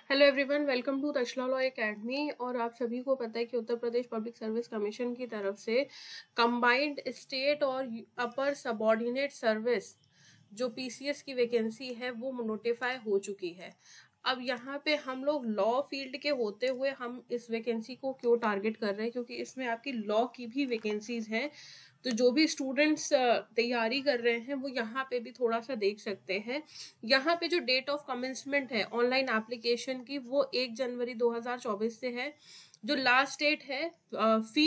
Hello everyone, welcome to Takshala law academy. और आप सभी को पता है कि Uttar Pradesh public service commission की तरफ से कंबाइंड स्टेट और अपर सबऑर्डिनेट सर्विस जो पीसीएस की वैकेंसी है वो नोटिफाई हो चुकी है। अब यहाँ पे हम लोग लॉ फील्ड के होते हुए हम इस वैकेंसी को क्यों टारगेट कर रहे हैं, क्योंकि इसमें आपकी लॉ की भी वैकेंसीज हैं। तो जो भी स्टूडेंट्स तैयारी कर रहे हैं वो यहाँ पे भी थोड़ा सा देख सकते हैं। यहाँ पे जो डेट ऑफ कमेंसमेंट है ऑनलाइन एप्लीकेशन की वो 1 जनवरी 2024 से है। जो लास्ट डेट है फी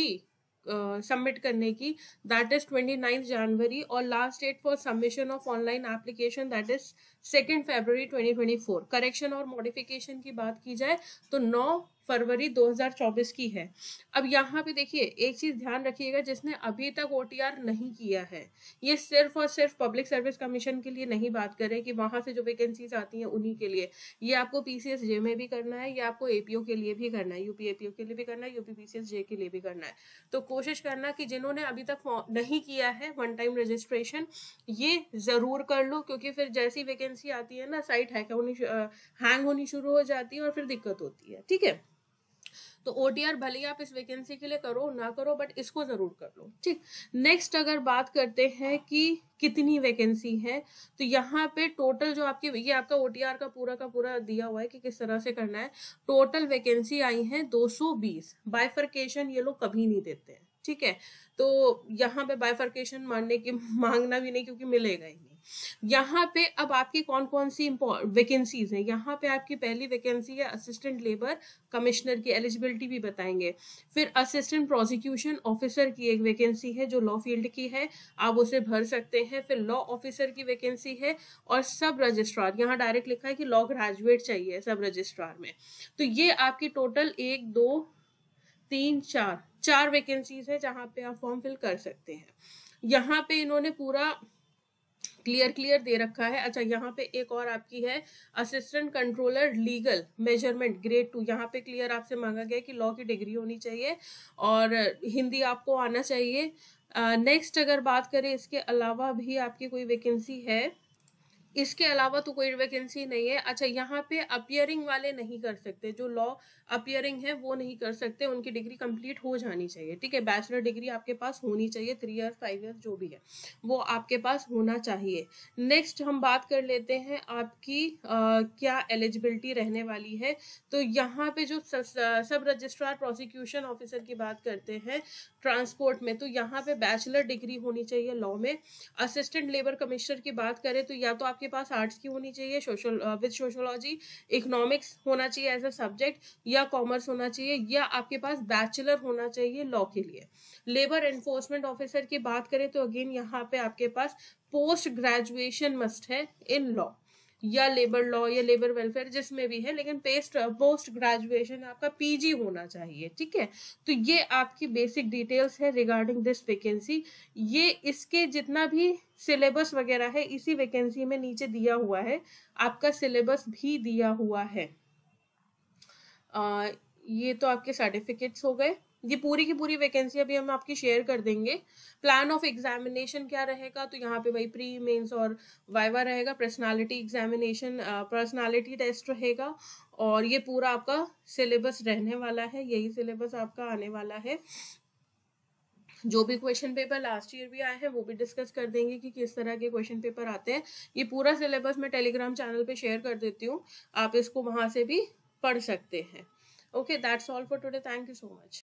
सबमिट करने की दैट इज 29 जनवरी, और last date for submission of online application that is 2 February 2024। Correction और मॉडिफिकेशन की बात की जाए तो 9 फरवरी 2024 की है। अब यहाँ पे देखिए एक चीज ध्यान रखिएगा, जिसने अभी तक ओटीआर नहीं किया है, ये सिर्फ और सिर्फ पब्लिक सर्विस कमीशन के लिए नहीं बात करें कि वहां से जो वैकेंसीज आती हैं उन्हीं के लिए। ये आपको पीसीएस जे में भी करना है, ये आपको एपीओ के लिए भी करना है, यूपी एपीओ के लिए भी करना है, यूपी पीसीएस जे के लिए भी करना है। तो कोशिश करना कि जिन्होंने अभी तक नहीं किया है वन टाइम रजिस्ट्रेशन, ये जरूर कर लो, क्योंकि फिर जैसी वैकेंसी आती है ना साइट हैंग होनी शुरू हो जाती है और फिर दिक्कत होती है। ठीक है, तो ओटीआर भले ही आप इस वैकेंसी के लिए करो ना करो, बट इसको जरूर कर लो। ठीक, नेक्स्ट अगर बात करते हैं कि कितनी वैकेंसी है, तो यहाँ पे टोटल जो आपकी ये आपका ओटीआर का पूरा दिया हुआ है कि किस तरह से करना है। टोटल वैकेंसी आई है 220। बाइफर्केशन ये लोग कभी नहीं देते हैं, ठीक है। तो यहाँ पे बाइफर्केशन मांगना भी नहीं, क्योंकि मिलेगा ही नहीं। यहाँ पे अब आपकी कौन कौन सी वैकेंसीज हैं। यहाँ पे आपकी पहली वैकेंसी है असिस्टेंट लेबर कमिश्नर की, एलिजिबिलिटी भी बताएंगे। फिर असिस्टेंट प्रोसिक्यूशन ऑफिसर की एक वैकेंसी है जो लॉ फील्ड की है, आप उसे भर सकते हैं। फिर लॉ ऑफिसर की वैकेंसी है, और सब रजिस्ट्रार, यहाँ डायरेक्ट लिखा है कि लॉ ग्रेजुएट चाहिए सब रजिस्ट्रार में। तो ये आपकी टोटल 1 2 3 4 वैकेंसीज है जहां पे आप फॉर्म फिल कर सकते हैं। यहाँ पे इन्होंने पूरा क्लियर दे रखा है। अच्छा, यहाँ पे एक और आपकी है assistant controller legal measurement grade 2। यहाँ पे क्लियर आपसे मांगा गया कि लॉ की डिग्री होनी चाहिए और हिंदी आपको आना चाहिए। नेक्स्ट अगर बात करें, इसके अलावा भी आपकी कोई वैकेंसी है? इसके अलावा तो कोई वैकेंसी नहीं है। अच्छा, यहाँ पे अपियरिंग वाले नहीं कर सकते, जो लॉ अपियरिंग है वो नहीं कर सकते, उनकी डिग्री कंप्लीट हो जानी चाहिए। ठीक है, बैचलर डिग्री आपके पास होनी चाहिए, 3 ईयर 5 ईयर जो भी है वो आपके पास होना चाहिए। नेक्स्ट हम बात कर लेते हैं आपकी क्या एलिजिबिलिटी रहने वाली है। तो यहाँ पे जो सब रजिस्ट्रार प्रोसिक्यूशन ऑफिसर की बात करते हैं ट्रांसपोर्ट में, तो यहाँ पे बैचलर डिग्री होनी चाहिए लॉ में। असिस्टेंट लेबर कमिश्नर की बात करें तो या तो आपके पास आर्ट्स की होनी चाहिए, विद सोशोलॉजी, इकोनॉमिक्स होना चाहिए एज अ सब्जेक्ट, या कॉमर्स होना चाहिए, या आपके पास बैचलर होना चाहिए लॉ के लिए। लेबर एनफोर्समेंट ऑफिसर की बात करें तो अगेन यहाँ पे आपके पास पोस्ट ग्रेजुएशन मस्ट है इन लॉ, या लेबर लॉ या लेबर वेलफेयर जिसमें भी है, लेकिन पोस्ट ग्रेजुएशन आपका पीजी होना चाहिए। ठीक है, तो ये आपकी बेसिक डिटेल्स है रिगार्डिंग दिस वैकेंसी। ये इसके जितना भी सिलेबस वगैरह है इसी वैकेंसी में नीचे दिया हुआ है, आपका सिलेबस भी दिया हुआ है। ये तो आपके सर्टिफिकेट्स हो गए। ये पूरी की पूरी वैकेंसी अभी हम आपकी शेयर कर देंगे। प्लान ऑफ एग्जामिनेशन क्या रहेगा, तो यहाँ पे वही प्री मेंस और वाइवा रहेगा। पर्सनालिटी एग्जामिनेशन, पर्सनालिटी टेस्ट रहेगा, और ये पूरा आपका सिलेबस रहने वाला है, यही सिलेबस आपका आने वाला है। जो भी क्वेश्चन पेपर लास्ट ईयर भी आए हैं वो भी डिस्कस कर देंगे कि किस तरह के क्वेश्चन पेपर आते हैं। ये पूरा सिलेबस मैं टेलीग्राम चैनल पे शेयर कर देती हूँ, आप इसको वहां से भी पढ़ सकते हैं। Okay, that's all for today, thank you so much.